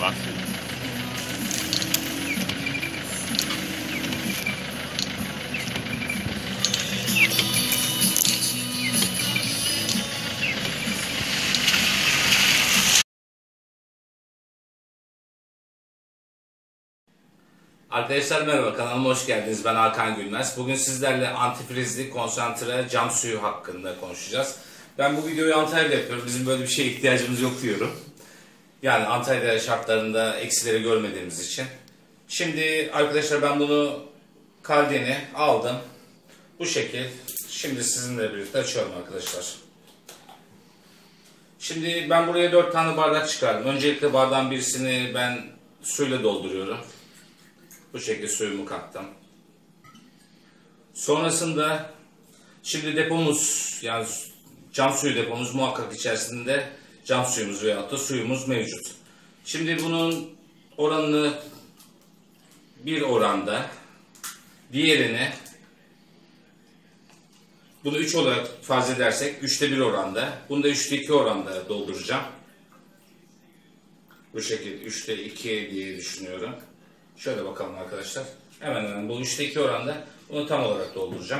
bak. Arkadaşlar merhaba, kanalıma hoş geldiniz. Ben Hakan Gülmez. Bugün sizlerle antifrizli konsantre cam suyu hakkında konuşacağız. Ben bu videoyu Antalya'da yapıyorum. Bizim böyle bir şeye ihtiyacımız yok diyorum. Yani Antalya şartlarında eksileri görmediğimiz için. Şimdi arkadaşlar ben bunu kaldeni aldım. Bu şekil. Şimdi sizinle birlikte açıyorum arkadaşlar. Şimdi ben buraya 4 tane bardak çıkardım. Öncelikle bardağın birisini ben suyla dolduruyorum. Bu şekilde suyumu kattım. Sonrasında şimdi depomuz, yani cam suyu depomuz muhakkak içerisinde cam suyumuz veyahut da suyumuz mevcut. Şimdi bunun oranını bir oranda, diğerini bunu 3 olarak farz edersek 3'te 1 oranda, bunu da 3'te 2 oranda dolduracağım. Bu şekilde 3'te 2 diye düşünüyorum. Şöyle bakalım arkadaşlar. Hemen hemen bu 3'te 2 oranda bunu tam olarak dolduracağım.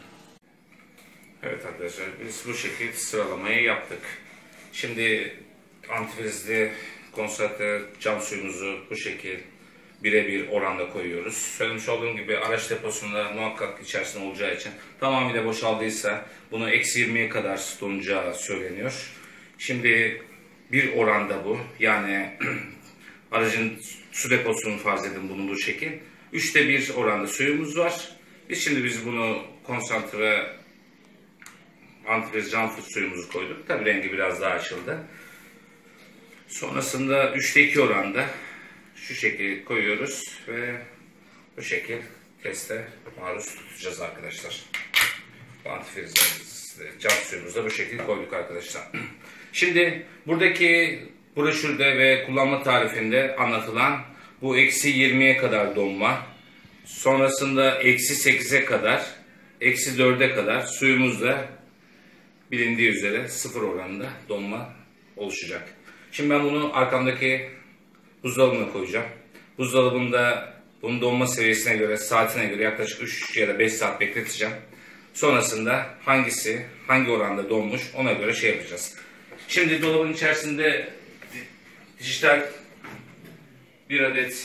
Evet arkadaşlar, biz bu şekilde sıralamayı yaptık. Şimdi antifrizli konsantre cam suyumuzu bu şekilde birebir oranda koyuyoruz. Söylemiş olduğum gibi araç deposunda muhakkak içerisinde olacağı için tamamıyla boşaldıysa bunu -20'ye kadar donacağı söyleniyor. Şimdi bir oranda bu. Yani aracın su deposunu farz edin bunu bu şekil. 3'te 1 oranda suyumuz var. Biz bunu konsantre antifriz cam suyumuzu koyduk. Tabi rengi biraz daha açıldı. Sonrasında 3'te 2 oranda şu şekilde koyuyoruz ve bu şekil teste maruz tutacağız arkadaşlar. Antifriz cam suyumuzu da bu şekilde koyduk arkadaşlar. Şimdi buradaki broşürde ve kullanma tarifinde anlatılan bu -20'ye kadar donma, sonrasında -8'e kadar, -4'e kadar suyumuzda bilindiği üzere 0 oranında donma oluşacak. Şimdi ben bunu arkamdaki buzdolabına koyacağım. Buzdolabında bunun donma seviyesine göre, saatine göre yaklaşık 3 ya da 5 saat bekleteceğim. Sonrasında hangi oranda donmuş ona göre şey yapacağız. Şimdi dolabın içerisinde dijital bir adet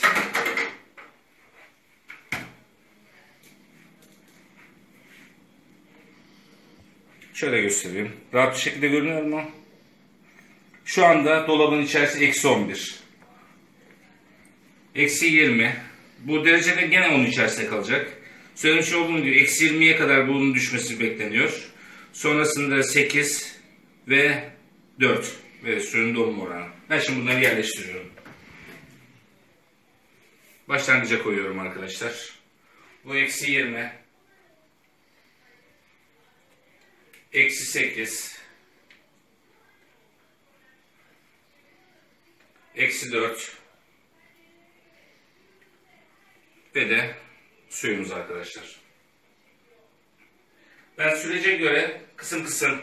şöyle göstereyim. Rahat bir şekilde görünüyor mu? Şu anda dolabın içerisi -11. -20. Bu derecede gene onun içerisinde kalacak. Söylemiş olduğum gibi -20'ye kadar bunun düşmesi bekleniyor. Sonrasında 8 ve 4 ve suyun dolma oranı. Ben şimdi bunları yerleştiriyorum. Başlangıca koyuyorum arkadaşlar. Bu -20, -8, -4 ve de suyumuz arkadaşlar. Ben sürece göre kısım kısım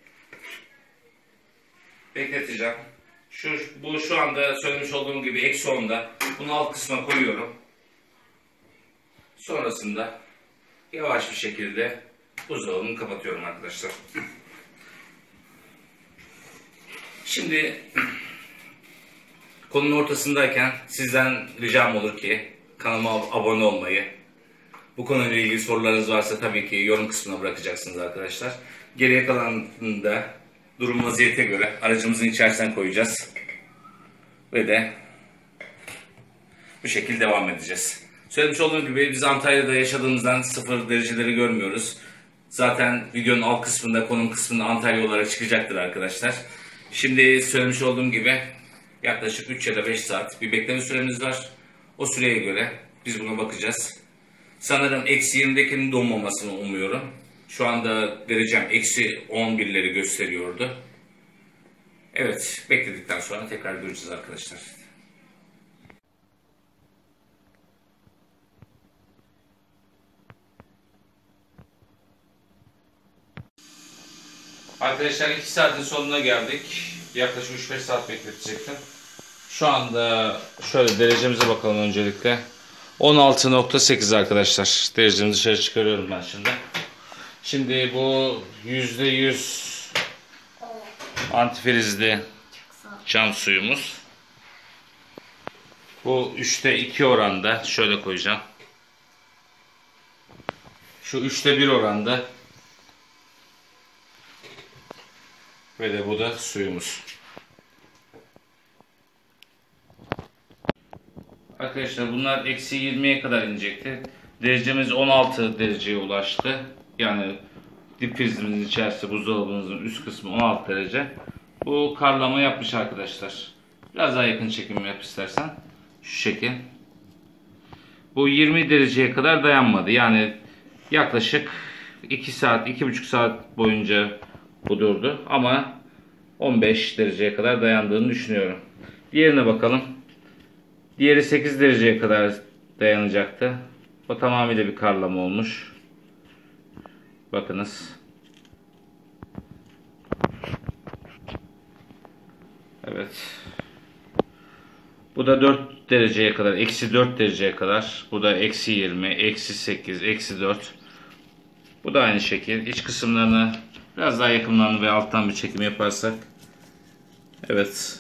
bekleteceğim. Bu şu anda söylemiş olduğum gibi -10'da. Bunu alt kısma koyuyorum. Sonrasında yavaş bir şekilde buzdolabını kapatıyorum arkadaşlar. Şimdi konunun ortasındayken sizden ricam olur ki kanalıma abone olmayı, bu konuyla ilgili sorularınız varsa tabii ki yorum kısmına bırakacaksınız arkadaşlar. Geriye kalanını da durum vaziyete göre aracımızın içerisinden koyacağız. Ve de bu şekilde devam edeceğiz. Söylemiş olduğum gibi biz Antalya'da yaşadığımızdan 0 dereceleri görmüyoruz. Zaten videonun alt kısmında, konum kısmında Antalya olarak çıkacaktır arkadaşlar. Şimdi söylemiş olduğum gibi yaklaşık 3 ya da 5 saat bir bekleme süremiz var. O süreye göre biz buna bakacağız. Sanırım -20'dekinin donmamasını umuyorum. Şu anda derecem -11'leri gösteriyordu. Evet, bekledikten sonra tekrar göreceğiz arkadaşlar. Arkadaşlar 2 saatin sonuna geldik. Yaklaşık 3-5 saat bekletecektim. Şu anda şöyle derecemize bakalım öncelikle. 16.8 arkadaşlar. Derecemizi dışarı çıkarıyorum ben şimdi. Şimdi bu %100 antifrizli cam suyumuz. Bu 3'te 2 oranda şöyle koyacağım. Şu 3'te 1 oranda. Ve de bu da suyumuz. Arkadaşlar bunlar eksi 20'ye kadar inecekti. Derecemiz 16 dereceye ulaştı. Yani dip prizimizin içerisi, buzdolabımızın üst kısmı 16 derece. Bu karlama yapmış arkadaşlar. Biraz daha yakın çekim yap istersen. Şu şekil. Bu 20 dereceye kadar dayanmadı. Yani yaklaşık 2 saat, 2,5 saat boyunca bu durdu. Ama 15 dereceye kadar dayandığını düşünüyorum. Diğerine bakalım. Diğeri 8 dereceye kadar dayanacaktı. O tamamıyla bir karlama olmuş. Bakınız. Evet. Bu da 4 dereceye kadar, eksi 4 dereceye kadar. Bu da eksi 20, eksi 8, eksi 4. Bu da aynı şekil. İç kısımlarını biraz daha yakınlarını ve alttan bir çekim yaparsak. Evet.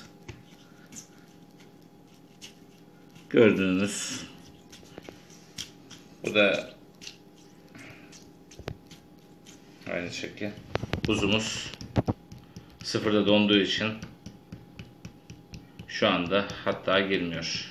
Gördüğünüz. Bu da aynı şekil. Buzumuz sıfırda donduğu için şu anda hatta girmiyor.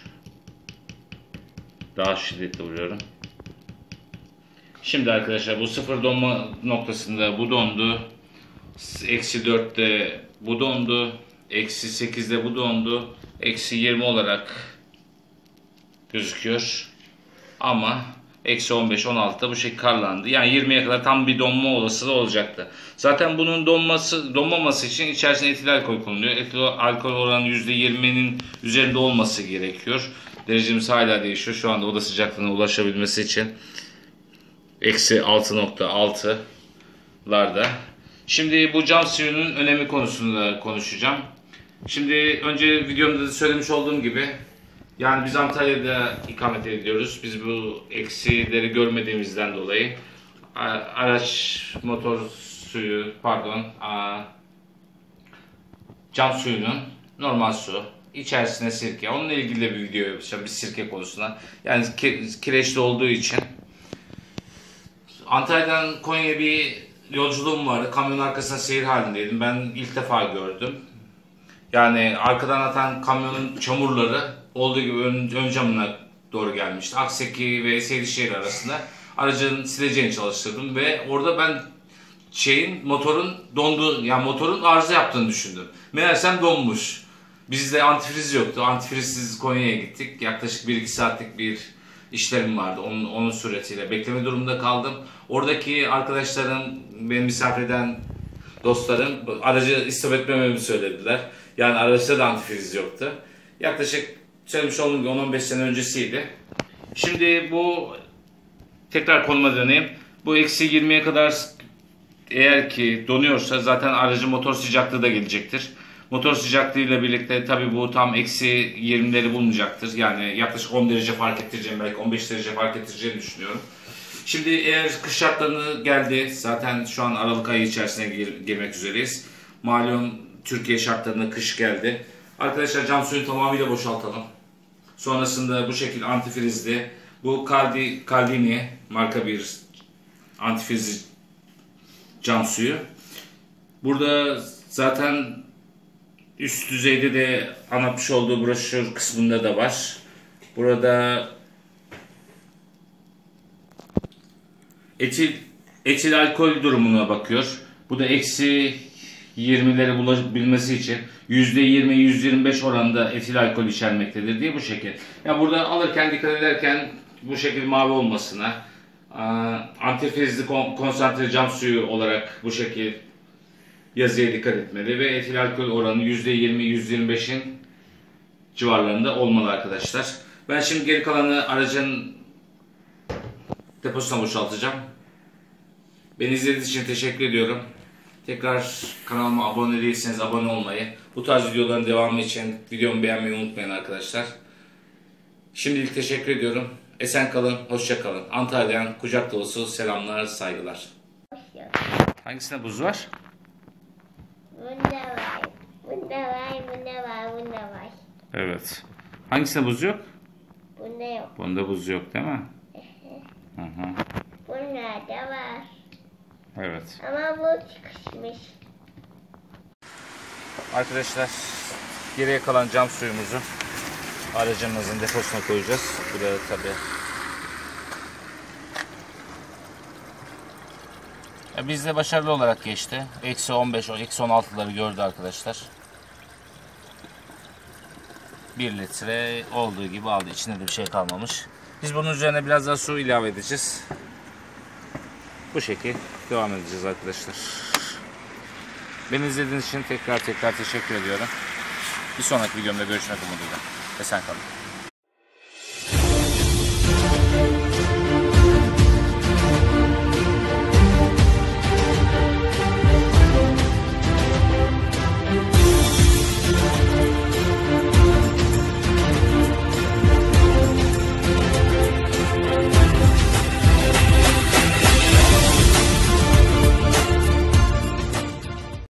Daha şiddetli vuruyorum. Şimdi arkadaşlar bu sıfır donma noktasında bu dondu. Eksi 4'te bu dondu. Eksi 8'de bu dondu. Eksi 20 olarak gözüküyor. Ama eksi 15, 16'da bu şey karlandı. Yani 20'ye kadar tam bir donma olasılığı olacaktı. Zaten bunun donmaması için içerisine etil alkol konuluyor. Etil alkol oranı %20'nin üzerinde olması gerekiyor. Derecemiz hala değişiyor. Şu anda oda sıcaklığına ulaşabilmesi için eksi 6.6'larda. Şimdi bu cam suyunun önemi konusunda konuşacağım. Şimdi önce videomda da söylemiş olduğum gibi yani biz Antalya'da ikamet ediyoruz. Biz bu eksileri görmediğimizden dolayı araç motor suyu cam suyunun normal su içerisine sirke. Onunla ilgili de bir video yapacağım bir sirke konusuna. Yani kireçli olduğu için. Antalya'dan Konya'ya bir yolculuğum vardı. Kamyonun arkasına seyir halindeydim. Ben ilk defa gördüm. Yani arkadan atan kamyonun çamurları olduğu gibi ön camına doğru gelmişti. Akseki ve Seydişehir arasında aracın sileceğini çalıştırdım ve orada ben motorun donduğu, yani motorun arıza yaptığını düşündüm. Meğersem donmuş. Bizde antifriz yoktu. Antifrizsiz Konya'ya gittik. Yaklaşık 1-2 saatlik bir işlerim vardı. Onun suretiyle bekleme durumunda kaldım. Oradaki arkadaşlarım, beni misafir eden dostlarım aracı istop etmememi söylediler. Yani araçta da antifriz yoktu. Yaklaşık söylemiş olduğum gibi 10-15 sene öncesiydi. Şimdi bu tekrar konuma döneyim. Bu eksi 20'ye kadar eğer ki donuyorsa zaten aracın motor sıcaklığı da gelecektir. Motor sıcaklığıyla birlikte tabi bu tam eksi 20'leri bulmayacaktır. Yani yaklaşık 10 derece fark ettireceğim, belki 15 derece fark ettireceğini düşünüyorum. Şimdi eğer kış şartlarını geldi, zaten şu an Aralık ayı içerisine girmek üzereyiz. Malum Türkiye şartlarında kış geldi. Arkadaşlar cam suyunu tamamıyla boşaltalım. Sonrasında bu şekilde antifrizli, bu Caldini marka bir antifrizli cam suyu. Burada zaten üst düzeyde de anlatmış olduğu broşür kısmında da var. Burada etil alkol durumuna bakıyor. Bu da eksi 20'leri bulabilmesi için %20-125 oranında etil alkol içermektedir diye bu şekil. Ya burada alırken dikkat ederken bu şekil mavi olmasına, antifrizli konsantre cam suyu olarak bu şekil yazıya dikkat etmeli ve etil alkol oranı %20-125'in civarlarında olmalı arkadaşlar. Ben şimdi geri kalanı aracın deposuna boşaltacağım. Beni izlediğiniz için teşekkür ediyorum. Tekrar kanalıma abone değilseniz abone olmayı, bu tarz videoların devamı için videomu beğenmeyi unutmayın arkadaşlar. Şimdilik teşekkür ediyorum. Esen kalın, hoşça kalın. Antalya'dan kucak dolusu selamlar, saygılar. Hangisinde buz var? Bunda var. Bunda var, bunda var, bunda var. Evet. Hangisinde buz yok? Bunda yok. Bunda buz yok değil mi? Hı hı. Bunda da var. Evet. Ama bu çıkışmış. Arkadaşlar, geriye kalan cam suyumuzu aracımızın deposuna koyacağız. Buraya tabii. Bizde başarılı olarak geçti. Eksi 15, eksi 16'ları gördü arkadaşlar. 1 litre olduğu gibi aldı. İçinde de bir şey kalmamış. Biz bunun üzerine biraz daha su ilave edeceğiz. Bu şekilde devam edeceğiz arkadaşlar. Beni izlediğiniz için tekrar teşekkür ediyorum. Bir sonraki videomda görüşmek umuduyla. Esen kalın.